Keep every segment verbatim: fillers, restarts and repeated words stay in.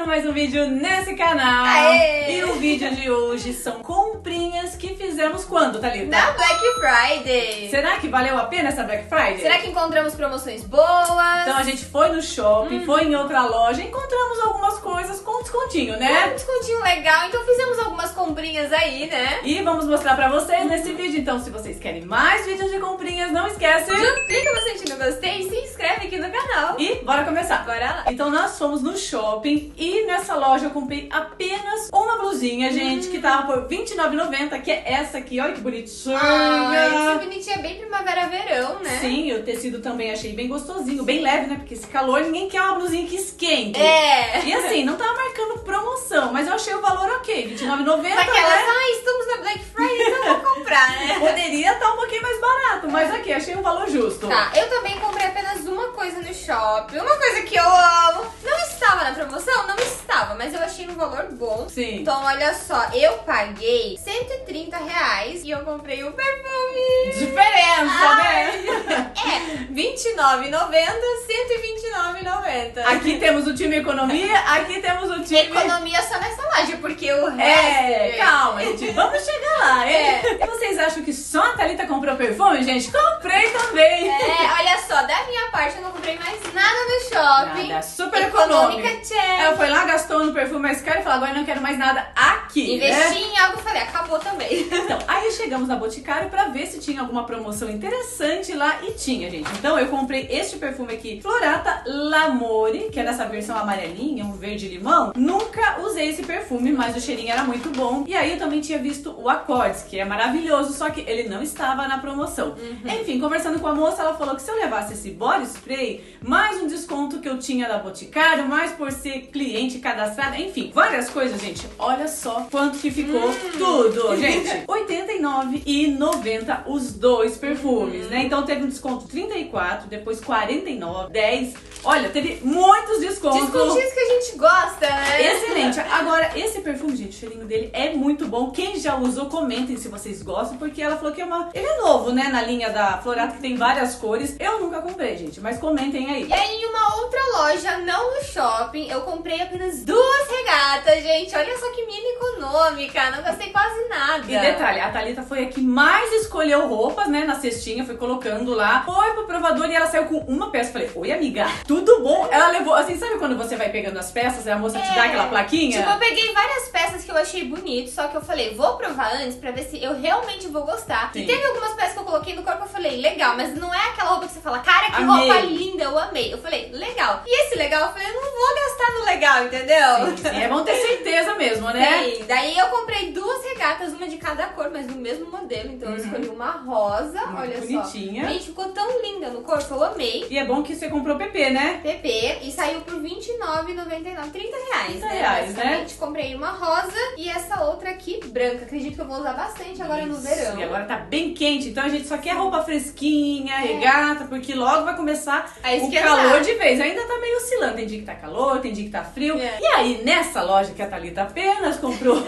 mais um vídeo nesse canal. Aê! E o vídeo de hoje são comprinhas que fizemos quando, Thalita? Na Black Friday. Será que valeu a pena essa Black Friday? Será que encontramos promoções boas? Então a gente foi no shopping, hum. foi em outra loja, encontramos algumas coisas com descontinho, né? Um descontinho legal, então fizemos algumas comprinhas aí, né? E vamos mostrar pra vocês nesse vídeo. Então, se vocês querem mais vídeos de comprinhas, não esquece. Já clica bastante no gostei e se inscreve aqui no canal. E bora começar. Bora lá. Então nós fomos no shopping e nessa loja eu comprei apenas uma blusinha, gente, hum. que tava por vinte e nove reais e noventa centavos, que é essa aqui. Olha que bonitinha. Ai, que bonitinha, bem primavera-verão, né? Sim, o tecido também achei bem gostosinho, bem leve, né? Porque esse calor, ninguém quer uma blusinha que esquente. É. E assim, não tava marcando promoção, mas eu achei o valor ok, vinte e nove reais e noventa centavos. Aquelas, né? ah, estamos na Black Friday, então vou comprar, né? Poderia estar um pouquinho mais barato, mas aqui, achei um valor justo. Tá, eu também comprei apenas uma coisa no shopping, uma coisa que eu amo. Não estava na promoção? Não estava, mas eu achei um valor bom. Sim. Então, olha só, eu paguei cento e trinta reais e eu comprei um perfume. Diferença, Ai. né? É, vinte e nove reais e noventa centavos, cento e vinte e nove reais e noventa centavos. Aqui temos o time economia, aqui temos o time... Economia só nessa loja, porque o resto... É, calma, gente, vamos chegar lá, hein? É. E vocês acham que só a Thalita comprou perfume, gente? Comprei também! É, olha só, da minha parte eu não comprei mais nada no shopping. Nada, super econômica. Check. Ela foi lá, gastou no perfume mais caro e falou, agora eu não quero mais nada aqui, Investi né? em algo e falei, acabou também. Então, aí chegamos na Boticário pra ver se tinha alguma promoção interessante lá e tinha, gente. Então eu comprei este perfume aqui, Florata L'Amore, que é dessa versão amarelinha, um verde limão. Nunca usei esse perfume, mas o cheirinho era muito bom. E aí eu também tinha visto o Accords, que é maravilhoso, só que ele não estava na promoção. Uhum. Enfim, conversando com a moça, ela falou que se eu levasse esse body spray, mais um desconto que eu tinha da Boticário, mais por ser cliente cadastrada, enfim, várias coisas, gente. Olha só quanto que ficou hum. tudo, gente. oitenta e nove reais e noventa centavos os dois perfumes, hum. né? Então teve um desconto trinta e quatro, depois quarenta e nove, dez. Olha, teve muitos descontos. Descontinhos que a gente gosta, né? Excelente. Agora, esse perfume, gente, o cheirinho dele é muito bom. Quem já usou, comentem se vocês gostam, porque ela falou que é uma... Ele é novo, né? Na linha da Florata, que tem várias cores. Eu nunca comprei, gente, mas comentem aí. E aí, em uma outra loja, não no shopping, eu comprei apenas duas regatas, gente. Olha só que mini econômica. Não gastei quase nada. E detalhe, a Thalita foi a que mais escolheu roupas, né? Na cestinha, foi colocando lá. Foi pro provador e ela saiu com uma peça. Falei, oi, amiga, tudo bom? Ela levou, assim, sabe quando você vai pegando as peças e a moça é, te dá aquela plaquinha? Tipo, eu peguei várias peças que eu achei bonito, só que eu falei, vou provar antes pra ver se eu realmente vou gostar. Sim. E teve algumas peças que eu coloquei no corpo, eu falei, legal, mas não é aquela roupa que você fala, cara, que amei. roupa linda, eu amei. Eu falei, legal. E esse legal, eu falei, eu não vou gastar no legal, entendeu? Sim, sim, é bom ter certeza mesmo, né? Sim, daí eu comprei duas regatas, uma de cada cor, mas do mesmo modelo, então uhum. eu escolhi uma rosa, muito olha bonitinha. só. Gente, ficou tão linda no corpo, eu amei. E é bom que você comprou P P, né? P P, e saiu por vinte e nove reais e noventa e nove centavos, trinta reais, trinta né? reais, né? Comprei uma rosa e essa outra aqui branca. Acredito que eu vou usar bastante agora Isso. no verão. E agora tá bem quente, então a gente só quer roupa fresquinha, é. regata, porque logo vai começar o calor de vez. Ainda tá meio oscilando, tem dia que tá calor, tem dia que tá frio. É. E aí, nessa loja que a Thalita apenas comprou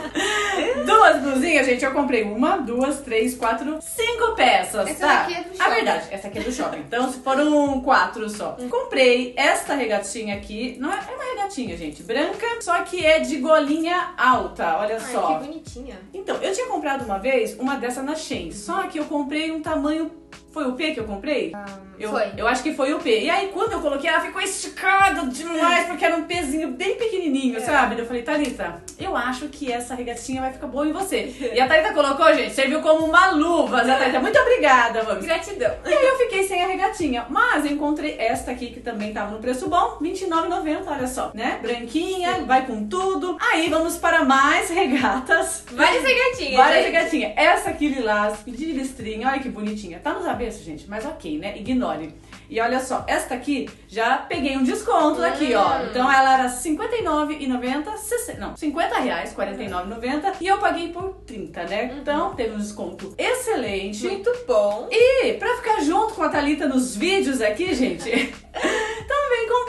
duas blusinhas, gente, eu comprei uma, duas, três, quatro, cinco peças, essa tá? Aqui é do shopping. A verdade, essa aqui é do shopping, então foram quatro só. Hum. Comprei esta regatinha aqui, não é, é uma regatinha, gente, branca, só que é de golinha alta, olha Ai, só. que bonitinha. Então, eu tinha comprado uma vez uma dessa na Shein, só que eu comprei um tamanho... Foi o P que eu comprei? Ah, eu, foi. Eu acho que foi o P. E aí, quando eu coloquei, ela ficou esticada demais, porque era um pezinho bem pequenininho, é. sabe? Eu falei, Thalita, eu acho que essa regatinha vai ficar boa em você. E a Thalita colocou, gente, serviu como uma luva. Né, Thalita? Muito obrigada, vamos. Gratidão. E aí eu fiquei sem a regatinha. Mas eu encontrei esta aqui, que também tava no preço bom, vinte e nove reais e noventa centavos, olha só, né? Branquinha, sim. vai com tudo. Aí, vamos para mais regatas. Várias regatinhas, Várias gente. regatinhas. Essa aqui, lilás, de listrinha, olha que bonitinha. Tá nos avesso, gente, mas ok, né? Ignore. E olha só, esta aqui, já peguei um desconto hum. aqui, ó. Então ela era cinquenta e nove reais e noventa centavos, não, cinquenta reais, quarenta e nove reais e noventa centavos, e eu paguei por trinta, né? Uhum. Então teve um desconto excelente. Muito bom. E pra ficar junto com a Thalita nos vídeos aqui, gente, também comprei uma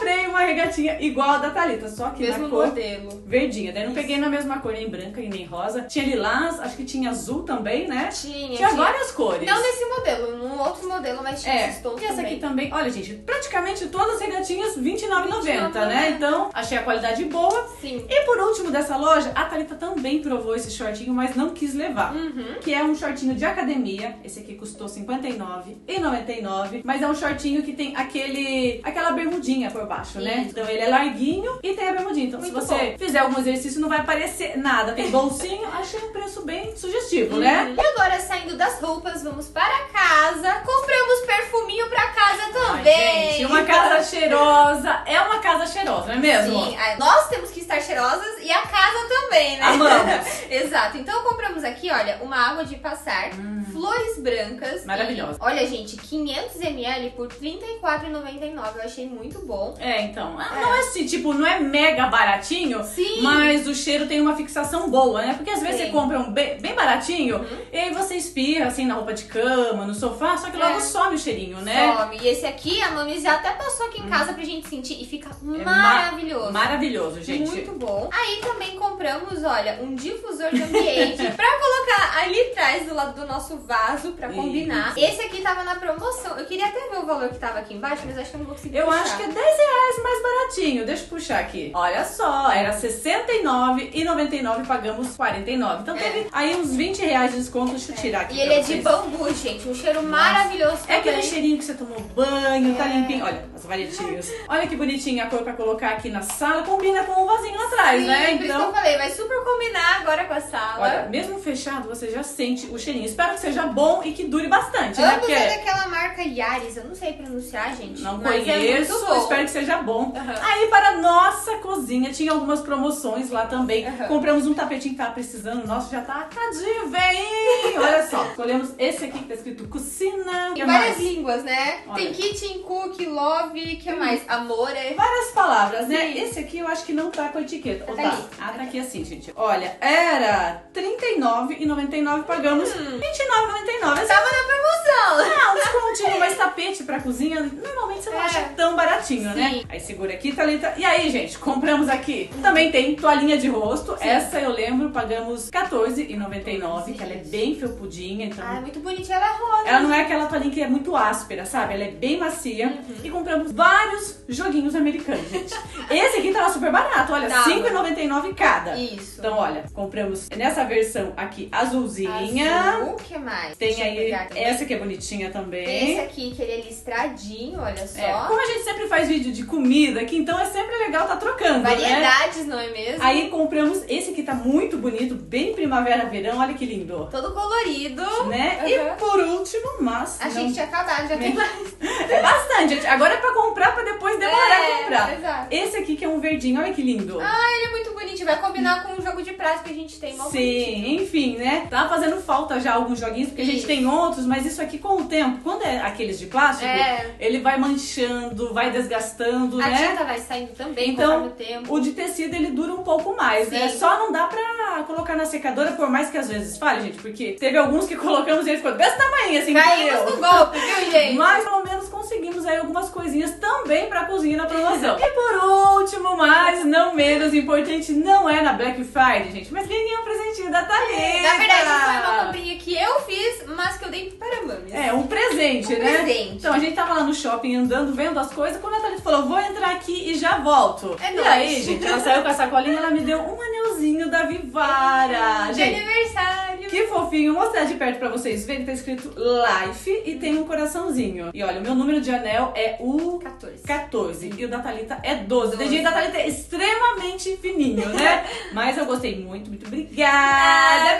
regatinha igual a da Thalita, só que mesmo na cor modelo. verdinha. Daí não Isso. peguei na mesma cor, nem branca e nem rosa. Tinha lilás, acho que tinha azul também, né? Tinha, Tinha tinha. várias cores. Não nesse modelo, num outro modelo, mas tinha É, esses tons e essa também. aqui também, olha gente, praticamente todas as regatinhas vinte e nove reais e noventa centavos, né? R$ vinte e nove reais e noventa centavos. Então, achei a qualidade boa. Sim. E por último dessa loja, a Thalita também provou esse shortinho, mas não quis levar. Uhum. Que é um shortinho de academia. Esse aqui custou cinquenta e nove reais e noventa e nove centavos, mas é um shortinho que tem aquele aquela bermudinha por baixo, né? Isso. Então ele é larguinho e tem a bermudinha. Então Muito se você bom. fizer algum exercício não vai aparecer nada. Tem bolsinho, achei um preço bem sugestivo, né? E agora, saindo das roupas, vamos para casa. Compramos perfuminho pra casa também. Ai, gente, uma casa cheirosa é uma casa cheirosa, não é mesmo? Sim, a- nós temos que estar cheirosas e a casa também, né? Amamos. Exato. Então compramos aqui, olha, uma água de passar, flores brancas. Maravilhosa. E, olha, gente, quinhentos mililitros por trinta e quatro reais e noventa e nove centavos. Eu achei muito bom. É, então, não é assim, tipo, não é mega baratinho, Sim. mas o cheiro tem uma fixação boa, né? Porque às vezes Sim. você compra um bem, bem baratinho e aí você espirra, assim, na roupa de cama, no sofá, só que logo É. some o cheirinho, né? Some. E esse aqui, a Mami já até passou aqui em casa pra gente sentir e fica É maravilhoso. ma- maravilhoso, gente. Muito bom. Aí também compramos, olha, um difusor de ambiente pra colocar ali atrás do lado do nosso vaso pra combinar. Esse aqui tava na promoção. Eu queria até ver o valor que tava aqui embaixo, mas acho que eu não vou conseguir Eu puxar. acho que é dez reais mais baratinho. Deixa eu puxar aqui. Olha só, era sessenta e nove reais e noventa e nove centavos, pagamos quarenta e nove. Então É. teve aí uns vinte reais de desconto. Deixa eu tirar aqui E pra ele é de vocês. bambu, gente. Um cheiro maravilhoso É aquele também. cheirinho que você tomou banho, tá É. limpinho. Olha, as varetinhas. Olha que bonitinha a cor pra colocar aqui na sala. Combina com o vasinho atrás, Sim, né? por isso que eu Então, falei, vai super combinar agora com a sala. olha, mesmo fechado, você já sente o cheirinho. Espero que seja bom e que dure bastante, né? Ambos Porque é daquela marca Yaris, eu não sei pronunciar, gente. não mas conheço, é muito bom. espero que seja bom. Uhum. Aí, para nossa cozinha, tinha algumas promoções lá também. Uhum. Compramos um tapetinho que tava precisando. Nossa, já tá tadinho, vem! Olha só, escolhemos esse aqui que tá escrito Cucina. Em Que várias mais? línguas, né? Olha. Tem kitchen, cook, love, que mais? Amore. Várias palavras, né? Sim. Esse aqui eu acho que não tá com etiqueta. Ou Tá tá? ali. Ah, tá aqui assim, gente. Olha, era trinta e nove reais e noventa e nove centavos, pagamos Hum. vinte e nove reais e noventa e nove centavos. Tava na promoção. Ah, um descontinho, mais tapete pra cozinha. Normalmente você não É. acha tão baratinho, né? Sim. Aí segura aqui, Thalita. E aí, gente, compramos aqui. Também tem toalhinha de rosto. Sim. Essa eu lembro, pagamos quatorze reais e noventa e nove centavos, que ela é bem felpudinha, então... Ah, é muito bonitinha, ela é rosa. Ela não é aquela toalhinha que é muito áspera, sabe? Ela é bem macia. Uhum. E compramos vários joguinhos americanos, gente. Esse aqui tava super barato, olha, Tava. cinco reais e noventa e nove centavos cada. Isso. Então, olha, compramos nessa versão aqui azulzinha. Azul, o que mais? Tem Deixa eu aí pegar também. essa que é bonitinha também. Tem esse aqui, que ele é listradinho, olha só. É, como a gente sempre faz vídeo de comida aqui, então é sempre legal tá trocando, né? Variedades, não é mesmo? Aí compramos esse que tá muito bonito, bem primavera-verão, olha que lindo. Todo colorido. Né? Uhum. E por último, mas Achei não- que tinha acabado, já tem mais. é bastante, gente. Agora é pra comprar, pra depois demorar É, a comprar. exato. Esse aqui que é um verdinho, olha que lindo. Ah, ele é muito bonitinho. Vai combinar com o jogo de prato que a gente tem. Mó bonitinho. Sim, enfim, né? Tá fazendo falta já alguns joguinhos, porque a gente Isso. tem outros, mas isso aqui com o tempo, quando é aqueles de plástico, É. ele vai manchando, vai desgastando, A né? tinta vai saindo também Então, conforme o tempo. o de tecido ele dura um pouco mais, né? Sim. Só não dá pra colocar na secadora, por mais que às vezes fale, gente, porque teve alguns que colocamos e ele ficou desse tamanho, assim, Caímos entendeu? no golpe, viu, gente? Mas pelo menos conseguimos aí algumas coisinhas também pra cozinha na promoção. E por último, mas não menos importante, não é na Black Friday, gente, mas ganhei um presentinho da Thalita. Na verdade, foi uma comprinha que eu fiz, mas que eu dei para a Mami. É, um presente, Um né? presente. Então a gente tava lá no shopping andando, vendo as coisas, quando a Thalita falou, vou entrar aqui e já volto. É e nóis. aí, gente, ela saiu com a sacolinha e ela me deu um anelzinho da Vivara. De Gente, aniversário. que fofinho. Vou mostrar de perto pra vocês verem, tá escrito Life e tem um coraçãozinho. E olha, o meu número de anel é o quatorze. quatorze e o da Thalita é doze. O doze. dedinho da Thalita é extremamente fininho, né? Mas eu gostei muito, muito obrigada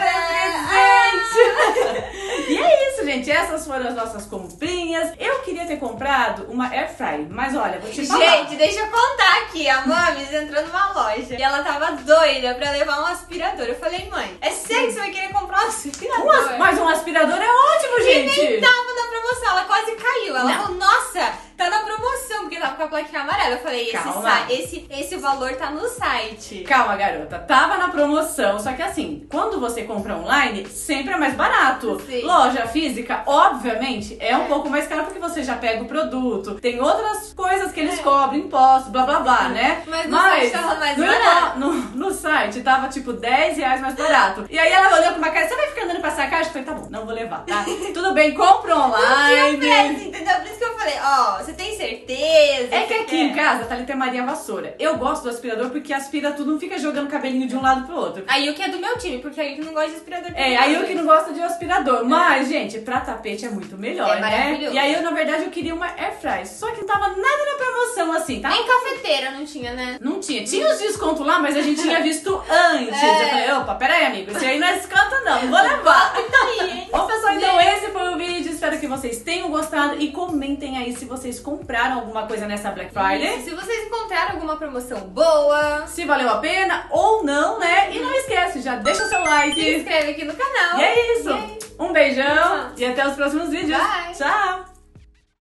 pelo presente! E é isso, gente. Essas foram as nossas comprinhas. Eu queria ter comprado uma Air Fry, mas olha, vou te falar. Gente, deixa eu contar aqui. A Mami entrou numa loja e ela tava doida pra levar um aspirador. Eu falei, mãe, é sério que você vai querer comprar um aspirador? Um as- mas um aspirador é ótimo, E nem gente! tava na promoção, ela quase caiu. Ela Não. falou, nossa, tá na promoção, porque tava com a plaquinha amarela. Eu falei, esse, Calma. esse, esse valor tá no site. Calma, garota. Tava na promoção, só que assim, quando você compra online, sempre é mais barato. Sim. Loja física, obviamente, é um pouco mais caro porque você já pega o produto. Tem outras coisas que eles É. cobram, impostos, blá blá blá, né? Mas no site tava mais no, barato. No, no site tava tipo dez reais mais barato. E aí ela olhou com uma cara, você vai ficar andando pra essa caixa? Eu falei, tá bom, não vou levar, tá? Tudo bem, compra Não online. tinha preço, entendeu? Por isso que eu falei, ó, você tem certeza? É que Você aqui quer? em casa, Thalita tem Maria Vassoura. Eu gosto do aspirador porque aspira tudo, não fica jogando cabelinho de um lado pro outro. Aí o que é do meu time, porque aí que não gosta de aspirador. É, aí eu que não gosto de aspirador. Mas, gente, pra tapete é muito melhor, É né? maravilhoso. E aí eu, na verdade, eu queria uma airfryer. Só que não tava nada na promoção, assim, tá? Nem cafeteira não tinha, né? Não tinha. Tinha os descontos lá, mas a gente tinha visto antes. É. Eu falei, opa, peraí, amigo. Esse aí não é desconto, não. Não vou levar. Tá aí, hein? Bom, pessoal, então esse foi o vídeo. Espero que vocês tenham gostado. E comentem aí se vocês compraram alguma coisa nessa Black Friday. Se vocês encontraram alguma promoção boa, Se valeu a pena ou não, né? E não esquece, já deixa o seu like. se inscreve aqui no canal. E é isso. E é isso. Um beijão Tchau. e até os próximos vídeos. Bye. Tchau!